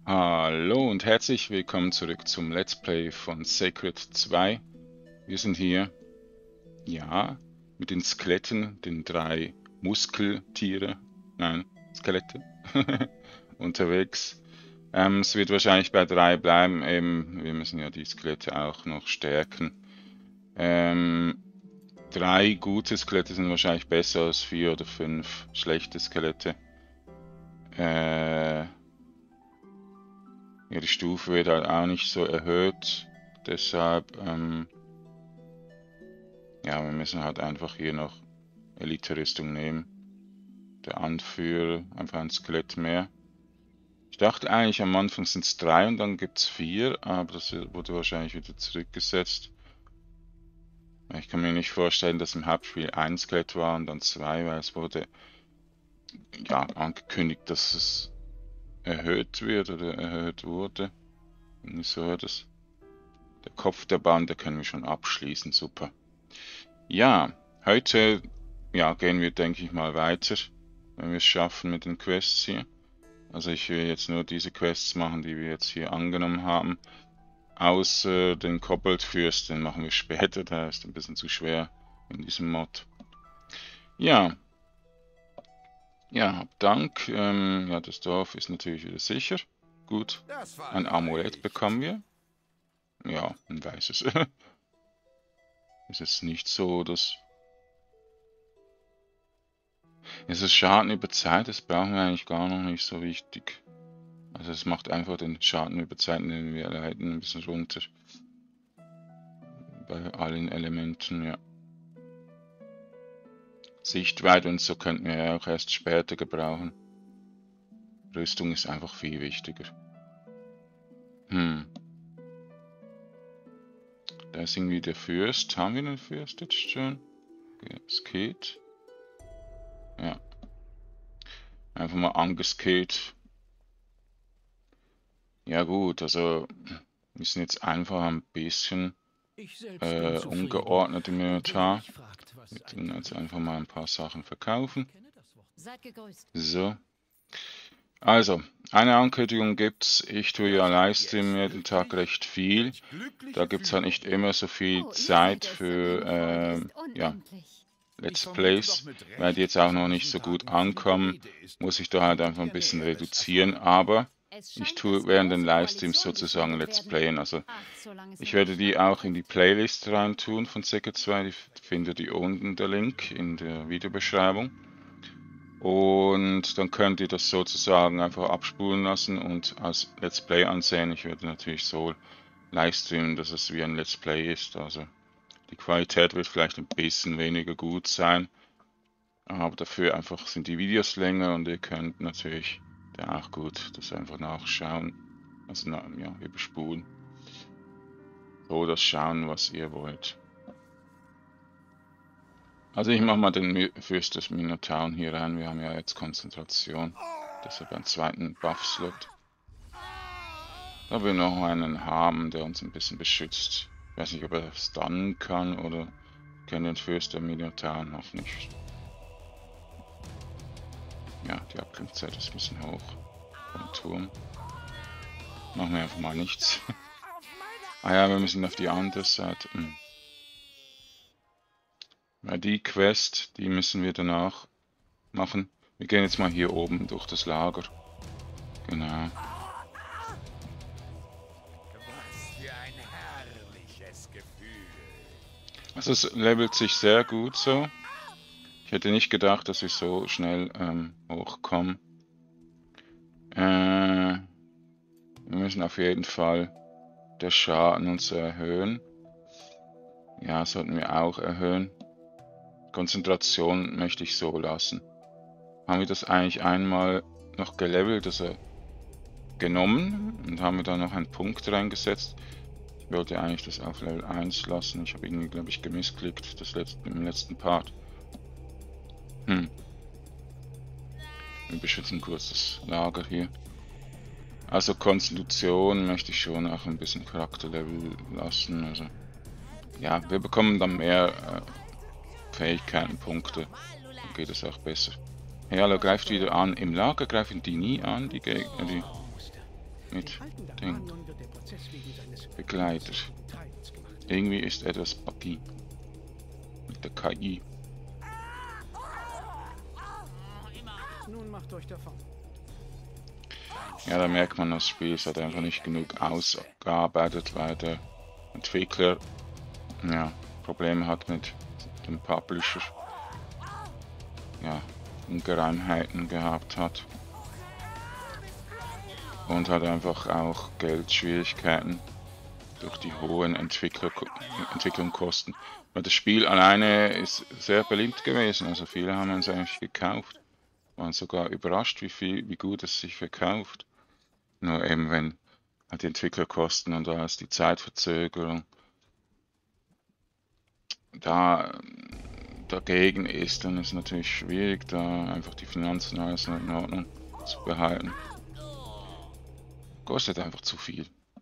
Hallo und herzlich willkommen zurück zum Let's Play von Sacred 2. Wir sind hier, ja, mit den Skeletten, den drei Muskeltiere, nein, Skelette, unterwegs. Es wird wahrscheinlich bei 3 bleiben, eben, wir müssen ja die Skelette auch noch stärken. 3 gute Skelette sind wahrscheinlich besser als 4 oder 5 schlechte Skelette. Ja, die Stufe wird halt auch nicht so erhöht, deshalb, ja, wir müssen halt einfach hier noch Elite-Rüstung nehmen. Der Anführer, einfach ein Skelett mehr. Ich dachte eigentlich am Anfang sind es 3 und dann gibt es 4, aber das wurde wahrscheinlich wieder zurückgesetzt. Ich kann mir nicht vorstellen, dass im Hauptspiel ein Skelett war und dann 2, weil es wurde ja angekündigt, dass es erhöht wird oder erhöht wurde. Nicht so hört es. Der Kopf der Bande können wir schon abschließen, super. Ja, heute gehen wir, denke ich mal, weiter, wenn wir es schaffen mit den Quests hier. Also ich will jetzt nur diese Quests machen, die wir jetzt hier angenommen haben. Außer den Koboldfürst, den machen wir später, der ist ein bisschen zu schwer in diesem Mod. Ja, Dank. Ja, das Dorf ist natürlich wieder sicher. Gut, ein Amulett bekommen wir. Ja, ein weißes. Ist jetzt nicht so, dass... Es ist Schaden über Zeit, das brauchen wir eigentlich gar noch nicht so wichtig. Also es macht einfach den Schaden über Zeit, den wir erleiden, ein bisschen runter. Bei allen Elementen, ja. Sichtweite und so könnten wir ja auch erst später gebrauchen. Rüstung ist einfach viel wichtiger. Da ist irgendwie der Fürst. Haben wir den Fürst jetzt schon? Okay, es geht. Ja. Einfach mal angeskillt. Ja gut, also wir sind jetzt einfach ein bisschen ungeordnet im Inventar. Wir tun jetzt einfach mal ein paar Sachen verkaufen. So. Also, eine Ankündigung gibt's. Ich tue ja Livestream jeden Tag recht viel. Da gibt's halt nicht immer so viel Zeit für Let's Plays, weil die jetzt auch noch nicht so gut ankommen, muss ich da halt einfach ein bisschen reduzieren, aber ich tue während den Livestreams sozusagen Let's Playen, also ich werde die auch in die Playlist rein tun von Sacred 2, die findet ihr unten, der Link in der Videobeschreibung. Und dann könnt ihr das sozusagen einfach abspulen lassen und als Let's Play ansehen. Ich werde natürlich so livestreamen, dass es wie ein Let's Play ist, also die Qualität wird vielleicht ein bisschen weniger gut sein, aber dafür einfach sind die Videos länger und ihr könnt natürlich da auch gut das einfach nachschauen, also überspulen. So das schauen, was ihr wollt. Also ich mache mal den Fürst des Minotaur hier rein, wir haben ja jetzt Konzentration, deshalb einen zweiten Buff-Slot. Da wir noch einen haben, der uns ein bisschen beschützt. Ich weiß nicht, ob er stunnen kann oder können den Fürst der Minotaur noch nicht. Ja, die Abklingzeit ist ein bisschen hoch vom Turm. Machen wir einfach mal nichts. Ah ja, wir müssen auf die andere Seite. Weil die Quest, die müssen wir danach machen. Wir gehen jetzt mal hier oben durch das Lager. Genau. Also es levelt sich sehr gut so. Ich hätte nicht gedacht, dass ich so schnell hochkomme. Wir müssen auf jeden Fall der Schaden uns erhöhen. Ja, sollten wir auch erhöhen. Konzentration möchte ich so lassen. Haben wir das eigentlich einmal noch gelevelt, also genommen und haben wir da noch einen Punkt reingesetzt. Ich wollte eigentlich das auf Level 1 lassen. Ich habe irgendwie, glaube ich, gemissklickt im letzten Part. Wir beschützen kurz das Lager hier. Also Konstitution möchte ich schon auch ein bisschen Charakterlevel lassen. Also ja, wir bekommen dann mehr Fähigkeiten, Punkte. Dann geht es auch besser. Hey, hallo, greift wieder an. Im Lager greifen die nie an, die Gegner. mit dem Begleiter. Irgendwie ist etwas buggy mit der KI. Nun macht euch davon. Ja, da merkt man, das Spiel ist halt einfach nicht genug ausgearbeitet, weil der Entwickler ja, Probleme hat mit dem Publisher. Ja, Ungereimheiten gehabt hat. Und hat einfach auch Geldschwierigkeiten durch die hohen Entwicklungskosten. Weil das Spiel alleine ist sehr beliebt gewesen, also viele haben es eigentlich gekauft. Waren sogar überrascht, wie gut es sich verkauft. Nur eben, wenn halt die Entwicklerkosten und da ist die Zeitverzögerung dagegen ist, dann ist es natürlich schwierig, da einfach die Finanzen alles in Ordnung zu behalten. Kostet einfach zu viel.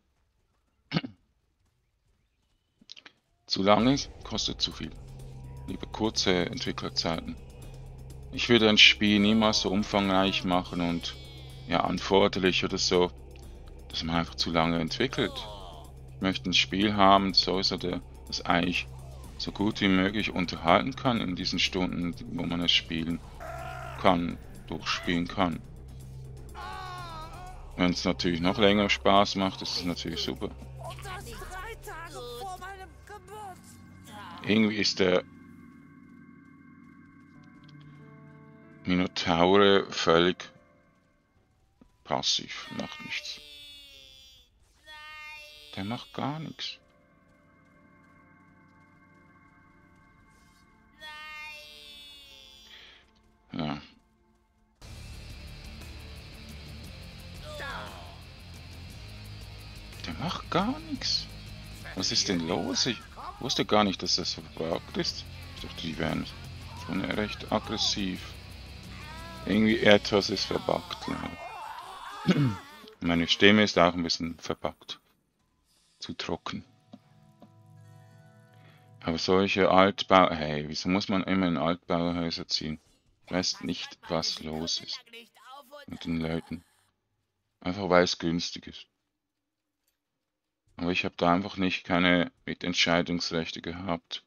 Zu lange kostet zu viel. Lieber kurze Entwicklerzeiten. Ich würde ein Spiel niemals so umfangreich machen und ja anforderlich oder so, dass man einfach zu lange entwickelt. Ich möchte ein Spiel haben, das eigentlich so gut wie möglich unterhalten kann in diesen Stunden, wo man es spielen kann, durchspielen kann. Wenn es natürlich noch länger Spaß macht, ist es natürlich super. Irgendwie ist der Minotaure völlig passiv, macht nichts. Der macht gar nichts. Ja. Der macht gar nichts. Was ist denn los? Ich wusste gar nicht, dass das verbuggt ist. Ich dachte, die wären schon recht aggressiv. Irgendwie etwas ist verbuggt. Meine Stimme ist auch ein bisschen verbuggt. Zu trocken. Aber solche Altbau... Hey, wieso muss man immer in Altbauhäuser ziehen? Ich weiß nicht, was los ist mit den Leuten. Einfach weil es günstig ist. Aber ich habe da einfach keine Mitentscheidungsrechte gehabt.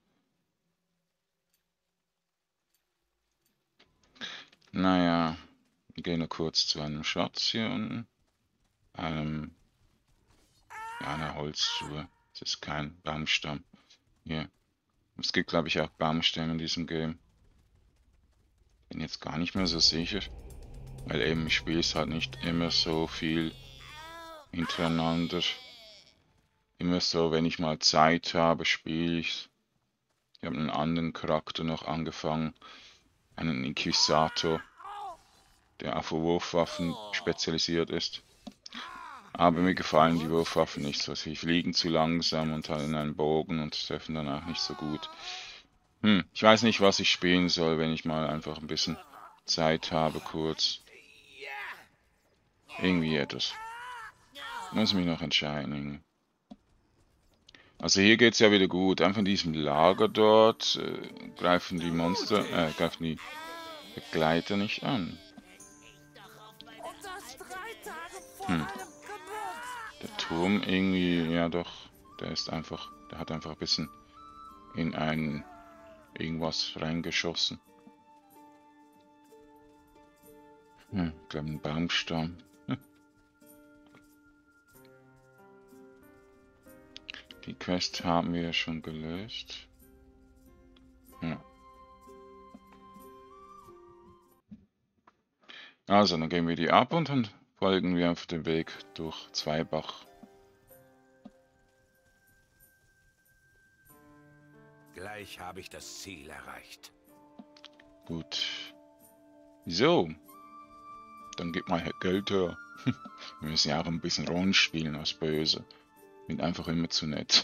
Naja, wir gehen nur kurz zu einem Schatz hier unten. Ja, eine Holzschuhe. Das ist kein Baumstamm. Hier. Es gibt, glaube ich, auch Baumstämme in diesem Game. Bin jetzt gar nicht mehr so sicher. Weil eben ich spiele es halt nicht immer so viel hintereinander. Immer so, wenn ich mal Zeit habe, spiele ich. Ich habe einen anderen Charakter noch angefangen. Einen Inquisitor, der auf Wurfwaffen spezialisiert ist. Aber mir gefallen die Wurfwaffen nicht so. Sie fliegen zu langsam und haben einen Bogen und treffen dann auch nicht so gut. Ich weiß nicht, was ich spielen soll, wenn ich mal einfach ein bisschen Zeit habe, kurz. Irgendwie etwas. Muss mich noch entscheiden. Also hier geht's ja wieder gut. Einfach in diesem Lager dort greifen die greifen die Begleiter nicht an. Der Turm irgendwie, ja doch, der hat einfach ein bisschen in irgendwas reingeschossen. Ich glaube ein Baumstamm. Die Quest haben wir schon gelöst. Ja. Also, dann gehen wir die ab und dann folgen wir auf dem Weg durch Zweibach. Gleich habe ich das Ziel erreicht. Gut. So. Dann gib mal Geld her. Wir müssen ja auch ein bisschen Rollen spielen als Böse. Bin einfach immer zu nett.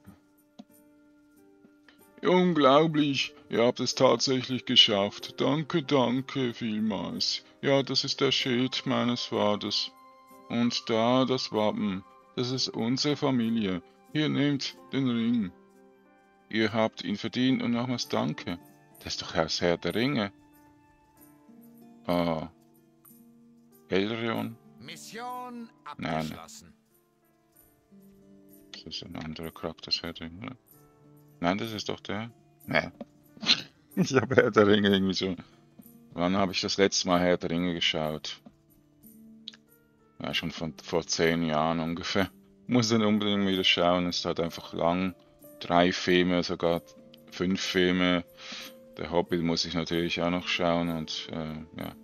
Unglaublich, ihr habt es tatsächlich geschafft. Danke, danke vielmals. Ja, das ist der Schild meines Vaters. Und da das Wappen. Das ist unsere Familie. Hier nehmt den Ring. Ihr habt ihn verdient und nochmals danke. Das ist doch das Herr der Ringe. Ah. Elrond. Mission Nein. abgeschlossen. Das ist ein anderer Charaktersetting, oder? Nein, das ist doch der. Nee. Ich habe Herr der Ringe irgendwie so. Wann habe ich das letzte Mal Herr der Ringe geschaut? Ja, schon vor 10 Jahren ungefähr. Muss dann unbedingt wieder schauen. Es ist halt einfach lang. 3 Filme, sogar 5 Filme. Der Hobbit muss ich natürlich auch noch schauen und ja.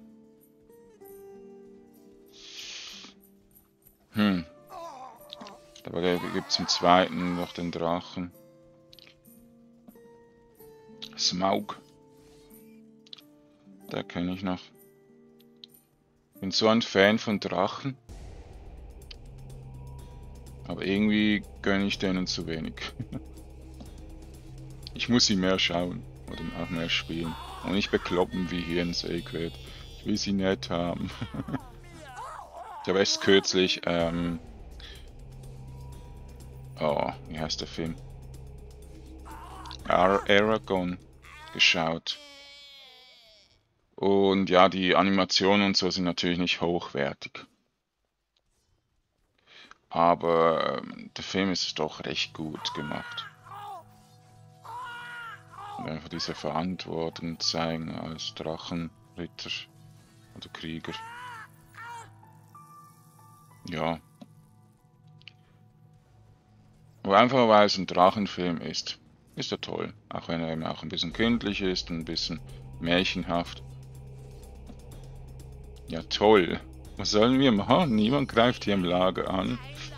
Aber gibt es im zweiten noch den Drachen. Smaug. Da kenne ich noch. Bin so ein Fan von Drachen. Aber irgendwie gönne ich denen zu wenig. Ich muss sie mehr schauen. Oder auch mehr spielen. Und nicht bekloppen wie hier in Sacred. Ich will sie nett haben. Ich habe erst kürzlich, oh, wie heißt der Film? Aragon geschaut. Und ja, die Animationen und so sind natürlich nicht hochwertig. Aber der Film ist doch recht gut gemacht. Und einfach diese Verantwortung zeigen als Drachenritter oder Krieger. Ja. Aber einfach weil es ein Drachenfilm ist er toll. Auch wenn er eben auch ein bisschen kindlich ist, ein bisschen märchenhaft. Ja toll. Was sollen wir machen? Niemand greift hier im Lager an.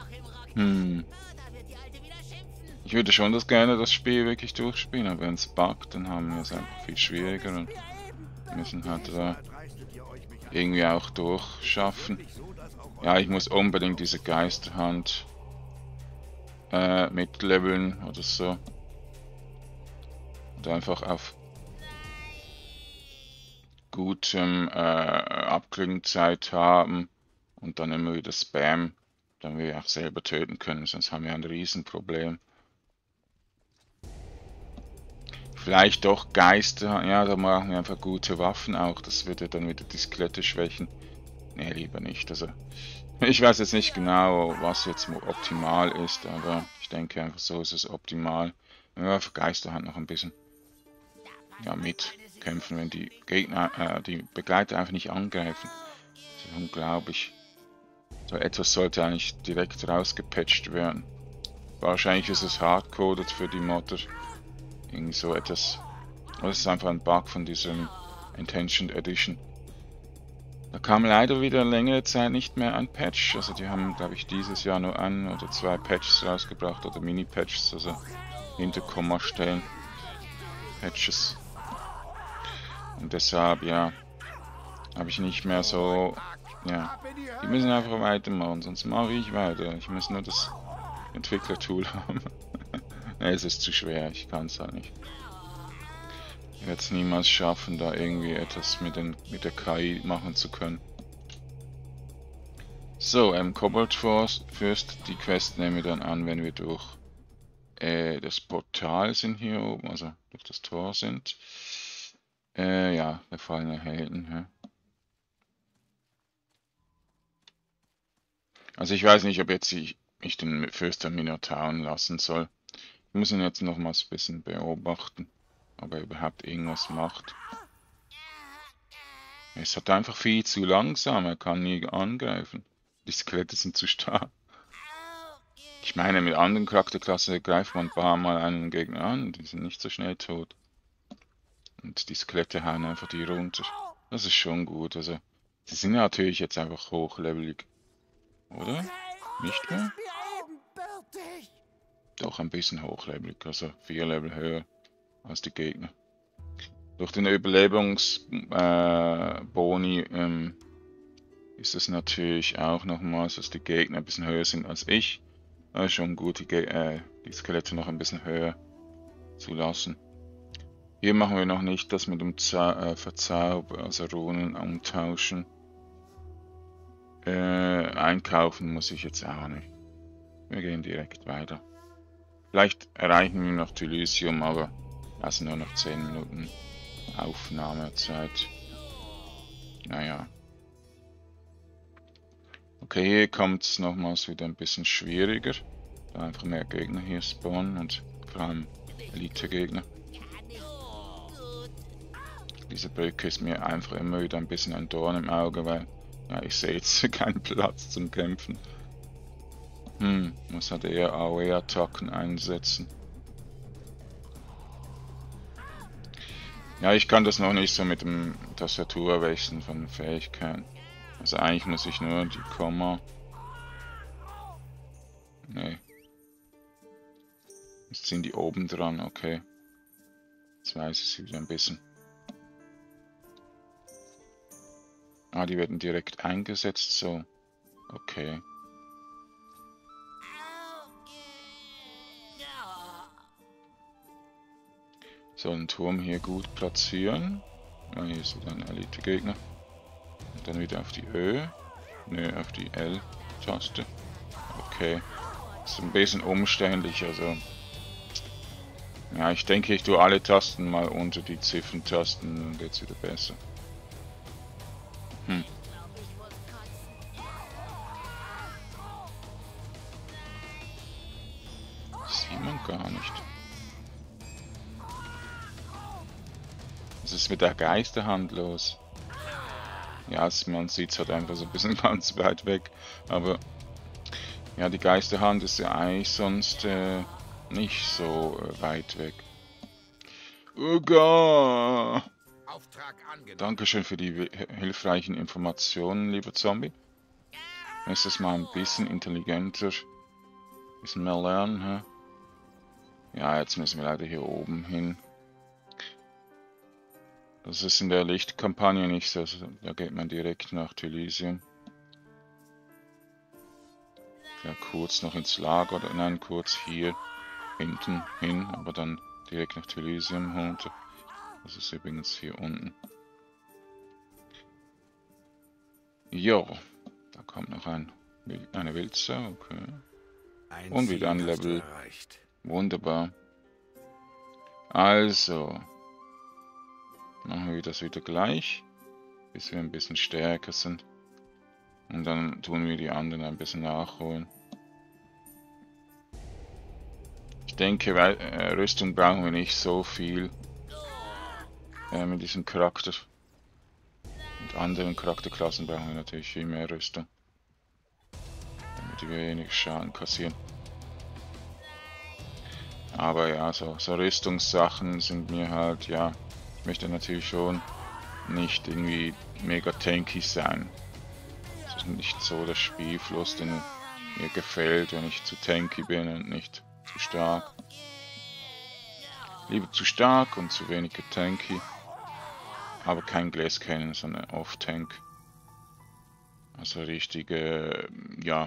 Ich würde schon gerne das Spiel wirklich durchspielen, aber wenn es buggt, dann haben wir es einfach viel schwieriger und müssen halt da irgendwie auch durchschaffen. Ja, ich muss unbedingt diese Geisterhand mitleveln oder so. Und einfach auf gutem Abklingzeit haben und dann immer wieder Spam, damit wir auch selber töten können, sonst haben wir ein Riesenproblem. Vielleicht doch Geister, ja, da machen wir einfach gute Waffen auch, das würde dann wieder die Skelette schwächen. Ne, lieber nicht, also ich weiß jetzt nicht genau, was jetzt optimal ist, aber ich denke einfach so ist es optimal. Wenn wir auf Geisterhand noch ein bisschen ja, mitkämpfen, wenn die Gegner, die Begleiter einfach nicht angreifen. Das ist unglaublich. So etwas sollte eigentlich direkt rausgepatcht werden. Wahrscheinlich ist es hardcoded für die Modder. Irgendwie so etwas. Oder es ist einfach ein Bug von diesem Intentioned Edition. Da kam leider wieder längere Zeit nicht mehr ein Patch. Also die haben, glaube ich, dieses Jahr nur 1 oder 2 Patches rausgebracht oder Mini-Patches, also hinter Kommastellen Patches. Und deshalb, ja, habe ich nicht mehr so, ja, die müssen einfach weitermachen, sonst mache ich weiter. Ich muss nur das Entwickler-Tool haben. Ne, es ist zu schwer, ich kann es halt nicht. Ich werde es niemals schaffen, da irgendwie etwas mit der KI machen zu können. So, Koboldfürst, die Quest nehmen wir dann an, wenn wir durch das Portal sind hier oben, also durch das Tor sind. Ja, gefallene Helden. Ja. Also ich weiß nicht, ob jetzt ich den Fürst der Minotauren lassen soll. Ich muss ihn jetzt nochmals ein bisschen beobachten, ob er überhaupt irgendwas macht. Er ist halt einfach viel zu langsam, er kann nie angreifen. Die Skelette sind zu stark. Ich meine, mit anderen Charakterklassen greift man ein paar Mal einen Gegner an, die sind nicht so schnell tot. Und die Skelette hauen einfach die runter. Das ist schon gut, also sie sind natürlich jetzt einfach hochlevelig. Oder? Nicht mehr? Doch ein bisschen hochlevelig, also 4 Level höher als die Gegner. Durch den Überlebungsboni ist es natürlich auch nochmals, dass die Gegner ein bisschen höher sind als ich. Das ist schon gut, die Skelette noch ein bisschen höher zu lassen. Hier machen wir noch nicht das mit dem Verzauber, also Runen umtauschen. Einkaufen muss ich jetzt auch nicht. Wir gehen direkt weiter. Vielleicht erreichen wir noch Thylysium, aber das sind nur noch 10 Minuten Aufnahmezeit. Naja. Okay, hier kommt es nochmals wieder ein bisschen schwieriger. Da einfach mehr Gegner hier spawnen und vor allem Elite-Gegner. Diese Brücke ist mir einfach immer wieder ein bisschen ein Dorn im Auge, weil ja, ich sehe jetzt keinen Platz zum Kämpfen. Muss halt eher AOE-Attacken einsetzen. Ja, ich kann das noch nicht so mit dem Tastaturwechseln von Fähigkeiten. Also eigentlich muss ich nur die Komma... Nee. Jetzt sind die oben dran, okay. Jetzt weiß ich es wieder ein bisschen. Ah, die werden direkt eingesetzt, so. Okay. So, einen Turm hier gut platzieren. Ah, hier ist wieder ein Elite-Gegner. Und dann wieder auf die Ö. Nö, auf die L-Taste. Okay. Ist ein bisschen umständlich, also. Ja, ich denke, ich tue alle Tasten mal unter die Zifferntasten, dann geht's wieder besser. Das sieht man gar nicht. Was ist mit der Geisterhand los? Ja, man sieht es halt einfach so ein bisschen ganz weit weg. Aber ja, die Geisterhand ist ja eigentlich sonst nicht so weit weg. Uga! Dankeschön für die hilfreichen Informationen, lieber Zombie. Nächstes Mal ein bisschen intelligenter. Ein bisschen mehr lernen, hä? Ja, jetzt müssen wir leider hier oben hin. Das ist in der Lichtkampagne nicht so, da geht man direkt nach Elysium. Ja, kurz noch ins Lager, oder nein, kurz hier hinten hin, aber dann direkt nach Elysium runter. Das ist übrigens hier unten. Jo, da kommt noch eine Wildsau, okay. Und wieder ein Level. Wunderbar. Also, machen wir das wieder gleich, bis wir ein bisschen stärker sind. Und dann tun wir die anderen ein bisschen nachholen. Ich denke, Rüstung brauchen wir nicht so viel mit diesem Charakter. Mit anderen Charakterklassen brauchen wir natürlich viel mehr Rüstung, damit wir weniger Schaden kassieren. Aber ja, so Rüstungssachen sind mir halt, ja, ich möchte natürlich schon nicht irgendwie mega tanky sein. Das ist nicht so der Spielfluss, den mir gefällt, wenn ich zu tanky bin und nicht zu stark. Lieber zu stark und zu wenig tanky. Aber kein Glasscannon, sondern Off-Tank. Also richtige, ja,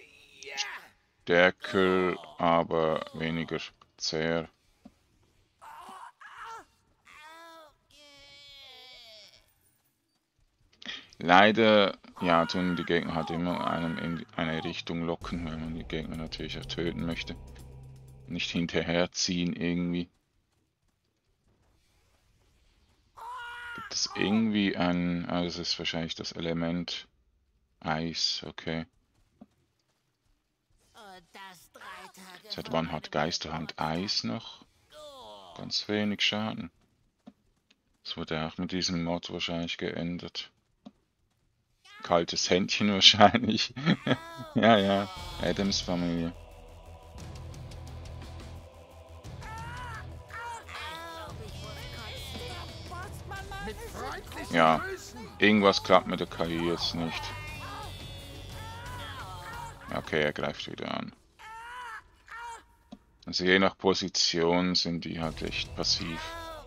stärker, aber weniger zäh. Leider, ja, tun die Gegner halt immer einem in eine Richtung locken, wenn man die Gegner natürlich auch töten möchte. Nicht hinterherziehen irgendwie. Gibt es irgendwie ein, also das ist wahrscheinlich das Element Eis, okay. Seit wann hat Geisterhand Eis noch? Ganz wenig Schaden. Das wurde auch mit diesem Mod wahrscheinlich geändert. Kaltes Händchen wahrscheinlich. Ja, ja, Adams Familie. Ja, irgendwas klappt mit der KI jetzt nicht. Okay, er greift wieder an. Also je nach Position sind die halt echt passiv.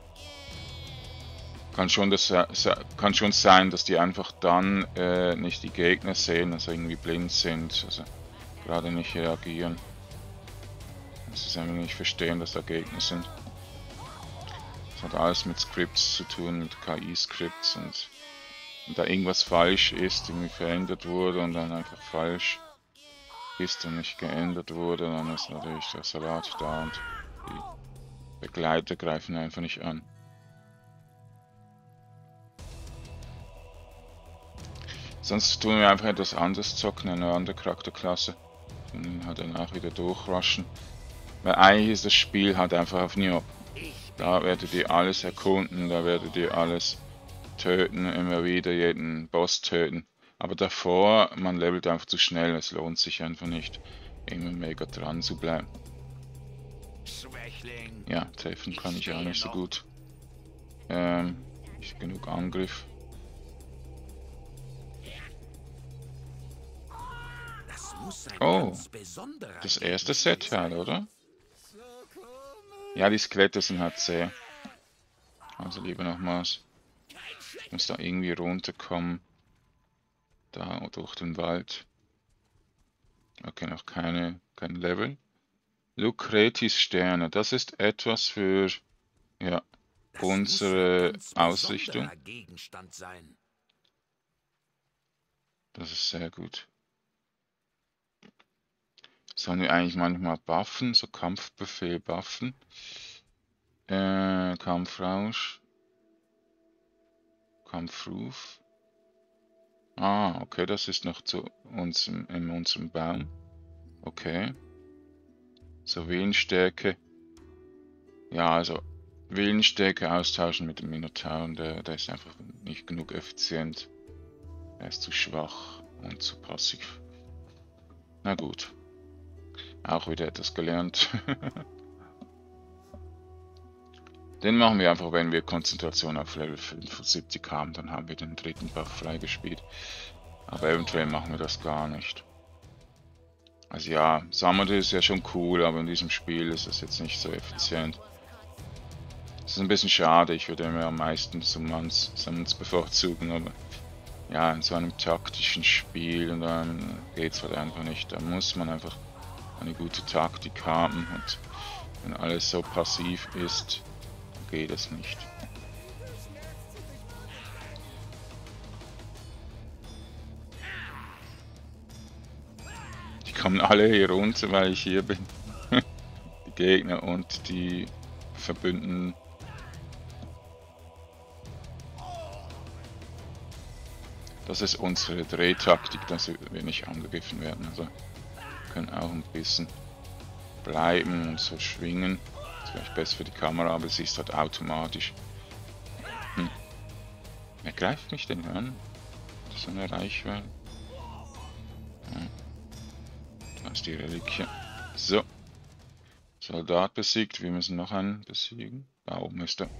Kann schon sein, dass die einfach dann nicht die Gegner sehen, also irgendwie blind sind, also gerade nicht reagieren. Dass sie einfach nicht verstehen, dass da Gegner sind. Das hat alles mit Scripts zu tun, mit KI-Scripts, und wenn da irgendwas falsch ist, irgendwie verändert wurde und dann einfach falsch ist und nicht geändert wurde, dann ist natürlich der Salat da und die Begleiter greifen einfach nicht an. Sonst tun wir einfach etwas anderes zocken, eine andere Charakterklasse. Und dann halt danach wieder durchrushen. Weil eigentlich ist das Spiel halt einfach auf New York. Da werdet ihr alles erkunden, da werdet ihr alles töten, immer wieder jeden Boss töten. Aber davor, man levelt einfach zu schnell, es lohnt sich einfach nicht, immer mega dran zu bleiben. Ja, treffen kann ich auch nicht so gut. Nicht genug Angriff. Oh, das erste Set halt, oder? Ja, die Skelette sind halt zäh. Also lieber nochmals. Ich muss da irgendwie runterkommen. Da durch den Wald. Okay, noch kein Level. Lucretis Sterne, das ist etwas für ja, unsere Ausrichtung. Das ist sehr gut. Sollen wir eigentlich manchmal buffen, so Kampfbefehl buffen? Kampfrausch. Kampfruf. Ah, okay, das ist noch zu uns in unserem Baum. Okay. So Willensstärke. Ja, also Willensstärke austauschen mit dem Minotaur. Der ist einfach nicht genug effizient. Er ist zu schwach und zu passiv. Na gut. Auch wieder etwas gelernt. Den machen wir einfach, wenn wir Konzentration auf Level 75 haben, dann haben wir den dritten Buff freigespielt. Aber eventuell machen wir das gar nicht. Also ja, Summoner ist ja schon cool, aber in diesem Spiel ist es jetzt nicht so effizient. Das ist ein bisschen schade, ich würde immer am meisten Summons bevorzugen, aber ja, in so einem taktischen Spiel und dann geht es halt einfach nicht. Da muss man einfach eine gute Taktik haben und wenn alles so passiv ist, geht es nicht. Die kommen alle hier runter, weil ich hier bin. Die Gegner und die Verbündeten. Das ist unsere Drehtaktik, dass wir nicht angegriffen werden. Also wir können auch ein bisschen bleiben und so schwingen. Das ist vielleicht besser für die Kamera, aber sie ist halt automatisch. Wer greift mich denn an? So eine Reichweite. Da ist die Reliquie. So. Soldat besiegt. Wir müssen noch einen besiegen. Da oben ist er.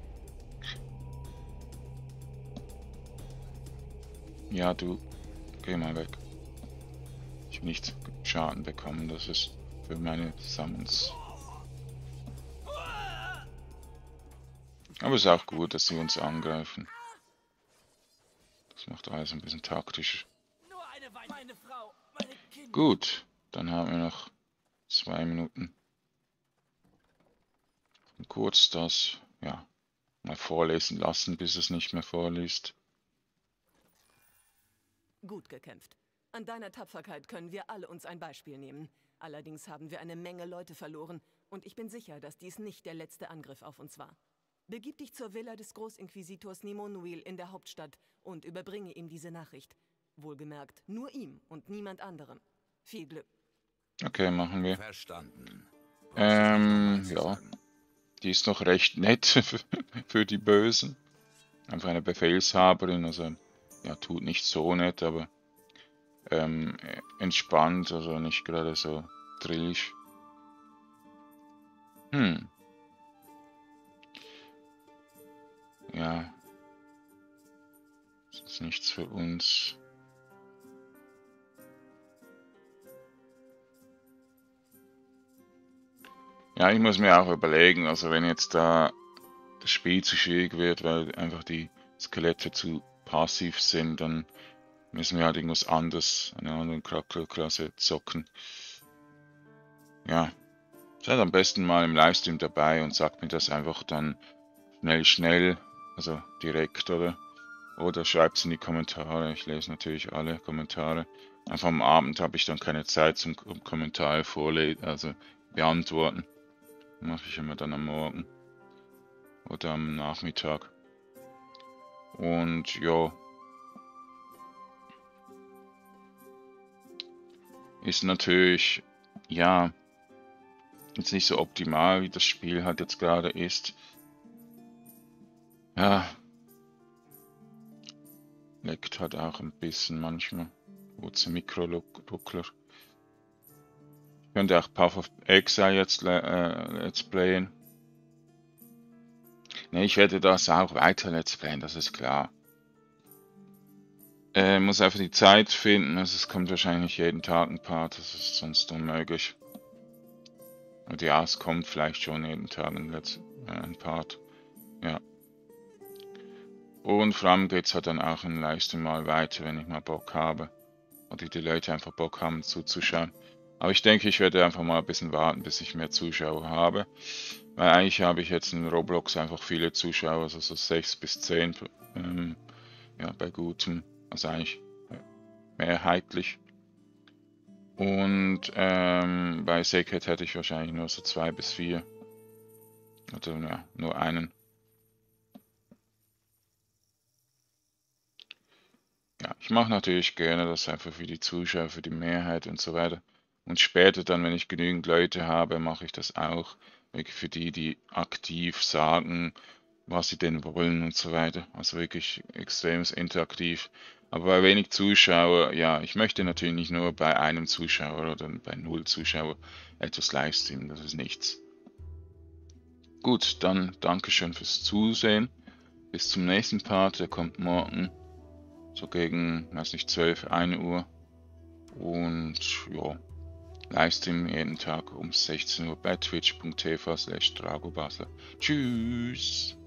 Ja, du. Geh mal weg. Ich will nicht Schaden bekommen. Das ist für meine Summons. Aber es ist auch gut, dass sie uns angreifen. Das macht alles ein bisschen taktisch. Gut, dann haben wir noch 2 Minuten. Und kurz das, ja, mal vorlesen lassen, bis es nicht mehr vorliest. Gut gekämpft. An deiner Tapferkeit können wir alle uns ein Beispiel nehmen. Allerdings haben wir eine Menge Leute verloren und ich bin sicher, dass dies nicht der letzte Angriff auf uns war. Begib dich zur Villa des Großinquisitors Nimonuil in der Hauptstadt und überbringe ihm diese Nachricht. Wohlgemerkt, nur ihm und niemand anderem. Viel Glück. Okay, machen wir. Verstanden. Ja. Die ist noch recht nett für die Bösen. Einfach eine Befehlshaberin, also ja, tut nicht so nett, aber entspannt, also nicht gerade so drillig. Ja. Das ist nichts für uns. Ja, ich muss mir auch überlegen, also wenn jetzt da das Spiel zu schwierig wird, weil einfach die Skelette zu passiv sind, dann müssen wir halt irgendwas anderes, eine andere Charakterklasse zocken. Ja, seid am besten mal im Livestream dabei und sagt mir das einfach dann schnell, also direkt, oder schreibt es in die Kommentare. Ich lese natürlich alle Kommentare. Einfach am Abend habe ich dann keine Zeit zum Kommentare vorlesen, also beantworten. Mache ich immer dann am Morgen oder am Nachmittag. Und ja, ist natürlich, ja, jetzt nicht so optimal, wie das Spiel halt jetzt gerade ist. Ja, leckt halt auch ein bisschen manchmal. Kurze Mikro-Ruckler. Ich könnte auch Path of Exile jetzt Let's Playen. Ne, ich werde das auch weiter Let's Playen, das ist klar. Muss einfach die Zeit finden, also es kommt wahrscheinlich jeden Tag ein Part, das ist sonst unmöglich. Und ja, es kommt vielleicht schon jeden Tag ein Part. Ja. Und vor allem geht es halt dann auch im Livestream mal weiter, wenn ich mal Bock habe. Oder die Leute einfach Bock haben zuzuschauen. Aber ich denke, ich werde einfach mal ein bisschen warten, bis ich mehr Zuschauer habe. Weil eigentlich habe ich jetzt in Roblox einfach viele Zuschauer, also so 6 bis 10 ja, bei gutem, also eigentlich mehrheitlich. Und bei Sacred hätte ich wahrscheinlich nur so 2 bis 4. Oder ja, nur einen. Ja, ich mache natürlich gerne das einfach für die Zuschauer, für die Mehrheit und so weiter. Und später dann, wenn ich genügend Leute habe, mache ich das auch wirklich für die, die aktiv sagen, was sie denn wollen und so weiter. Also wirklich extrem interaktiv. Aber bei wenig Zuschauer, ja, ich möchte natürlich nicht nur bei einem Zuschauer oder bei 0 Zuschauer etwas livestreamen, das ist nichts. Gut, dann Dankeschön fürs Zusehen. Bis zum nächsten Part, der kommt morgen. So gegen, weiß nicht, 12, 1 Uhr. Und ja, Livestream jeden Tag um 16 Uhr bei twitch.tv/dragobasler. Tschüss!